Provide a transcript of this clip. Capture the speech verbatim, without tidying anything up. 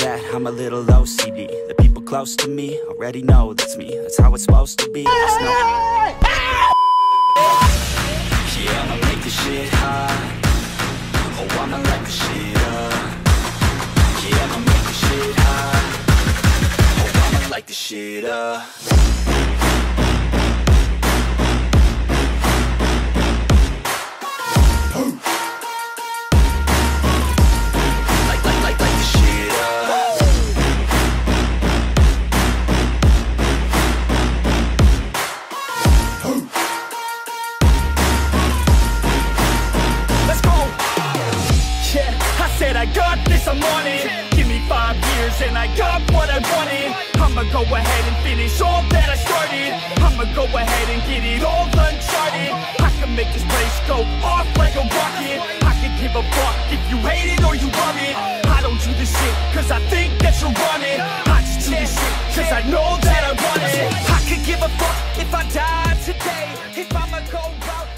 that I'm a little O C D. The people close to me already know that's me. That's how it's supposed to be. There's no... Yeah, I'ma make this shit hot. Oh, I'ma light this shit up. Yeah, I'ma make this shit hot. Oh, I'ma light this shit up. I'm on it. Give me five years and I got what I wanted. I'ma go ahead and finish all that I started. I'ma go ahead and get it all uncharted. I can make this place go off like a rocket. I can give a fuck if you hate it or you love it. I don't do this shit cause I think that you're on it. I just do this shit cause I know that I want it. I could give a fuck if I died today. If I'ma go out